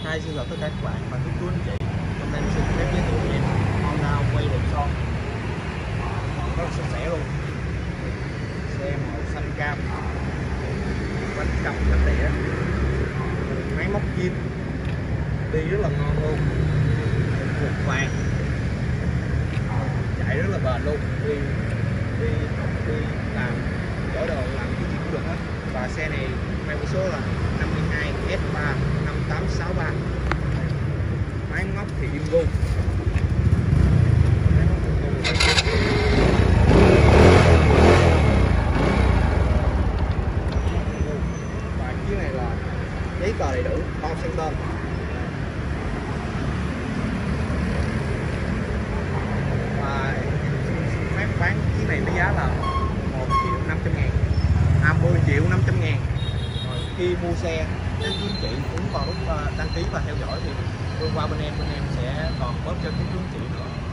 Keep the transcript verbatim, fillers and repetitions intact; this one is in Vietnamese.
Hi, xin chào tất cả các bạn và các chú anh chị. Hôm nay mình xin phép giới thiệu em Honda quay đẹp son rất là sạch sẽ luôn. Xe màu xanh cam, bánh cầm bánh đĩa, máy móc zin, đi rất là ngon luôn, một vàng, chạy rất là bền luôn, đi đi đi làm chở đồ làm cái gì cũng được hết. Và xe này mang biển số là năm mươi hai S ba năm tám sáu ba, máy móc thì Imgo, máy móc thì Imgo. Và chiếc này là giấy tờ đầy đủ, con sang tên. Và xin phép bán chiếc này với giá là một triệu năm trăm ngàn, à mười triệu năm trăm ngàn. Rồi khi mua xe nếu quý anh chị cũng còn lúc đăng ký và theo dõi thì tôi qua bên em bên em sẽ còn bớt cho các quý anh chị nữa.